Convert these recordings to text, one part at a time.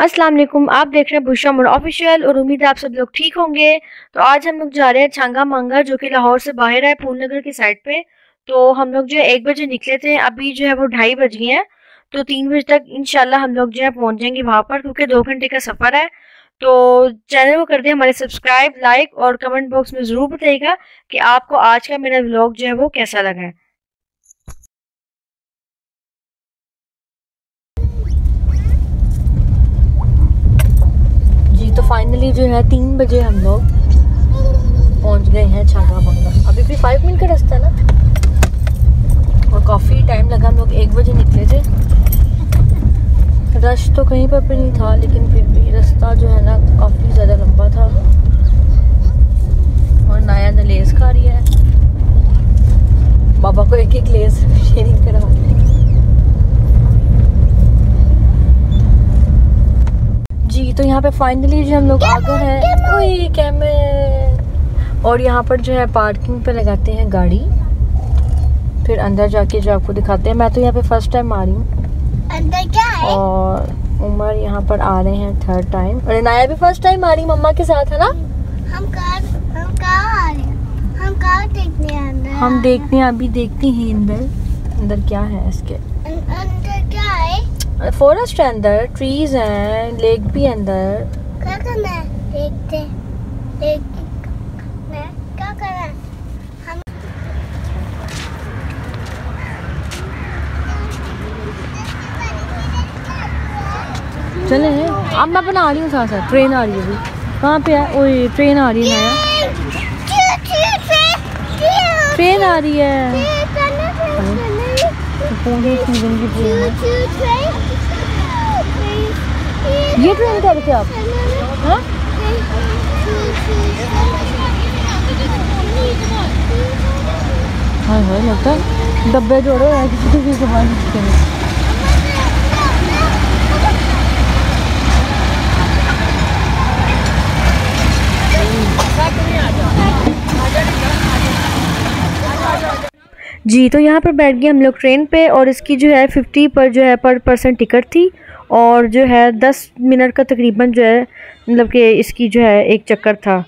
अस्सलाम वालेकुम, आप देख रहे हैं बुशरा मोड ऑफिशियल और उम्मीद है आप सब लोग ठीक होंगे। तो आज हम लोग जा रहे हैं छांगा मांगा, जो कि लाहौर से बाहर है, पूर्णनगर की साइड पे। तो हम लोग जो है 1 बजे निकले थे, अभी जो है वो 2:30 बज गए हैं। तो 3 बजे तक इंशाल्लाह हम लोग जो है पहुंच जाएंगे वहां पर, क्योंकि 2 घंटे का सफर है। तो चैनल को कर दिया हमारे सब्सक्राइब, लाइक और कमेंट बॉक्स में जरूर बताइएगा कि आपको आज का मेरा व्लॉग जो है वो कैसा लगा है। तो फाइनली जो है 3 बजे हम लोग पहुंच गए हैं छांगा मांगा। अभी भी 5 मिनट का रास्ता ना, और काफ़ी टाइम लगा। हम लोग 1 बजे निकले थे। रश तो कहीं पर भी नहीं था, लेकिन फिर भी रास्ता जो है ना काफ़ी ज़्यादा लंबा था। और नाया ने लेस खा रही है, बाबा को एक लेस शेयरिंग करा। जी तो यहाँ पे फाइनली जो हम लोग आ गए हैं। ओए कैमरे। और यहाँ पर जो है पार्किंग पे लगाते हैं गाड़ी, फिर अंदर जाके जो आपको दिखाते हैं। मैं तो यहाँ पे फर्स्ट टाइम आ रही हूँ। अंदर क्या है? और उमर यहाँ पर आ रहे हैं 3rd टाइम, और नाया भी फर्स्ट टाइम आ रही मम्मा के साथ, है ना। हम कहाँ आ रहे हैं? हम कहाँ देखने अंदर? हम देखते हैं, अभी देखते हैं अंदर क्या है इसके। अंदर क्या है? फॉरेस्ट है अंदर, ट्रीज हैं, लेक भी है अंदर। क्या करना है? देखते क्या करना है? हम चले अब मैं बना रही हूँ साथ साथ। ट्रेन आ रही है अभी। कहाँ पे है? ओए ट्रेन आ रही है नाया, ट्रेन आ रही है। ये ट्रेन कर रहे थे आप? हाँ हाँ हाँ, लगता है डब्बे जोड़ो है किसी की जुबान के लिए। जी तो यहाँ पर बैठ गए हम लोग ट्रेन पे, और इसकी जो है 50 पर जो है पर पर्सन टिकट थी, और जो है 10 मिनट का तकरीबन जो है मतलब कि इसकी जो है एक चक्कर था।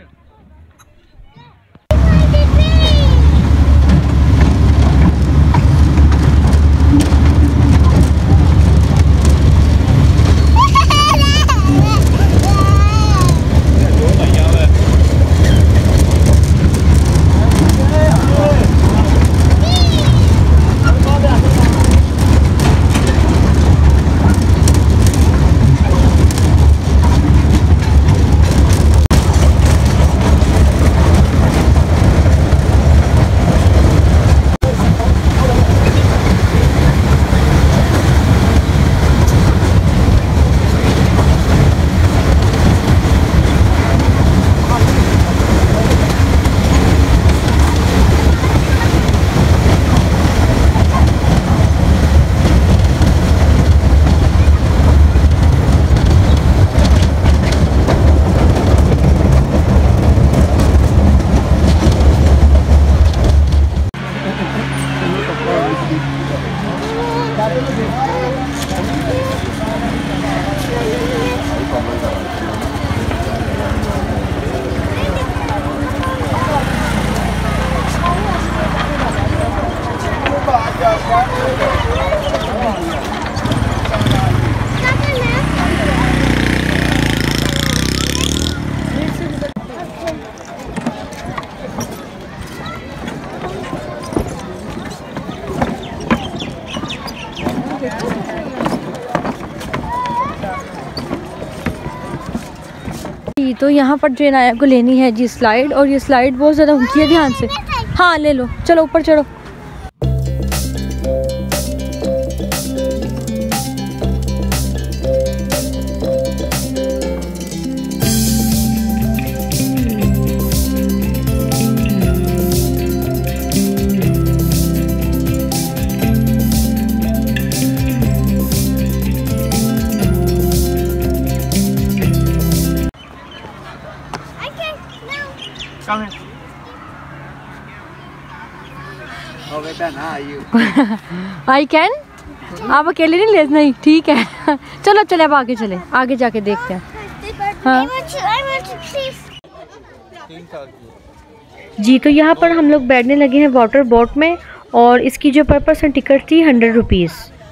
तो यहाँ पर जो नाया को लेनी है जी स्लाइड, और ये स्लाइड बहुत ज़्यादा ऊंची है, ध्यान से। हाँ ले लो, चलो ऊपर चढ़ो। Come here. Oh, wait, now you. I can? आप अकेले नहीं ले? नहीं ठीक है चलो चले अब आगे चले, आगे जाके देखते हैं। हाँ जी, तो यहाँ पर हम लोग बैठने लगे हैं वाटर बोट में और इसकी जो पर पर्सन टिकट थी 100 रुपीज़।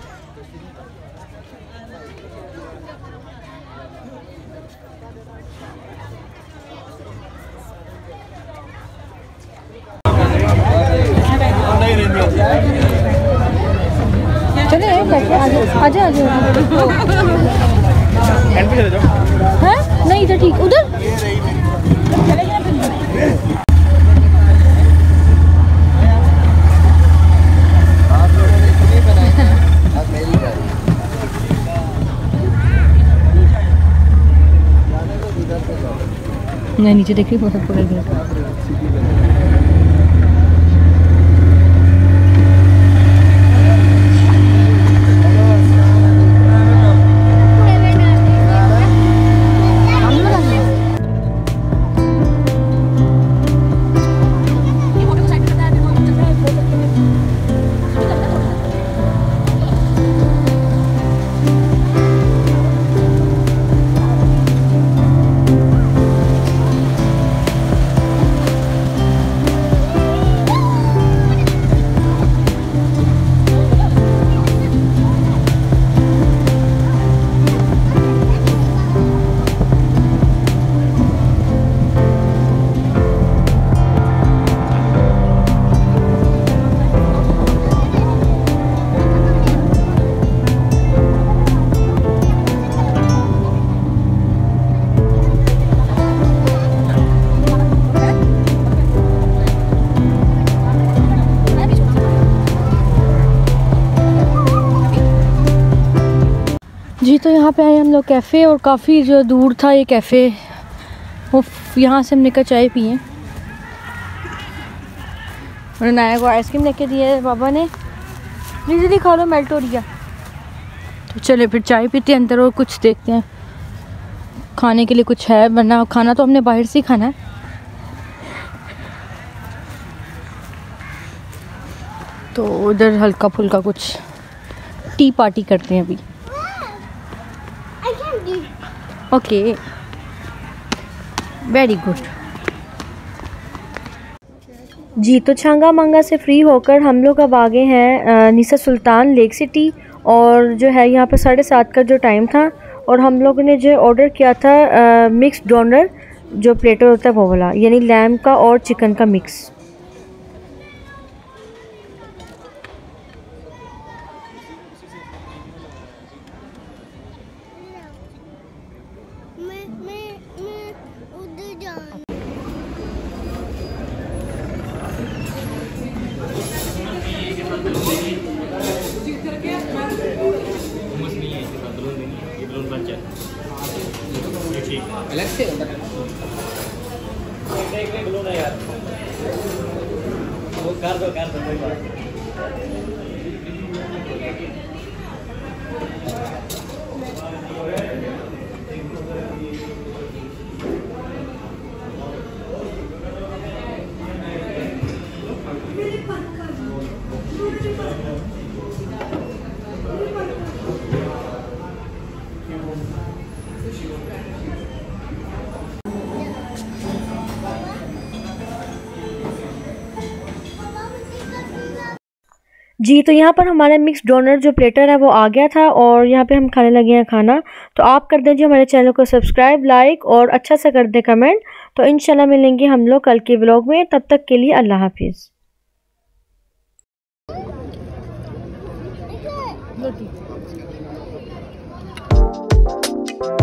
चले बैठे, आजा आजा है नहीं इधर ठीक उधर। नहीं नीचे देख रही बहुत पकड़ गया। जी, तो यहाँ पे आए हम लोग कैफ़े और काफ़ी जो दूर था ये कैफ़े, वो यहाँ से हमने का चाय पिए और नाया को आइसक्रीम लेके दिया है पापा ने, जल्दी खा लो मेल्ट हो रही है। तो चले फिर चाय पीते हैं अंदर और कुछ देखते हैं खाने के लिए कुछ है, वरना खाना तो हमने बाहर से ही खाना है। तो उधर हल्का फुल्का कुछ टी पार्टी करते हैं अभी। Okay very good. जी, तो छांगा मांगा से फ्री होकर हम लोग अब आगे हैं निसा सुल्तान लेक सिटी, और जो है यहाँ पर 7:30 का जो टाइम था और हम लोगों ने जो ऑर्डर किया था मिक्स डोनर जो प्लेटर होता है वो वाला, यानी लैम का और चिकन का मिक्स। अलग से यार वो कर दो कोई बात। जी, तो यहाँ पर हमारा मिक्स डोनर जो प्लेटर है वो आ गया था और यहाँ पे हम खाने लगे हैं खाना। तो आप कर दीजिए हमारे चैनल को सब्सक्राइब, लाइक और अच्छा सा कर दे कमेंट। तो इंशाल्लाह मिलेंगे हम लोग कल के व्लॉग में, तब तक के लिए अल्लाह हाफिज़।